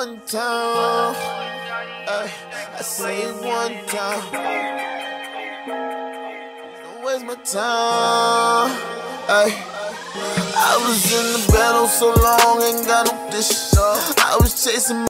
one time. Ay, I say it one time. Don't waste my time. Ay. I was in the battle so long, ain't got no dish. I was chasing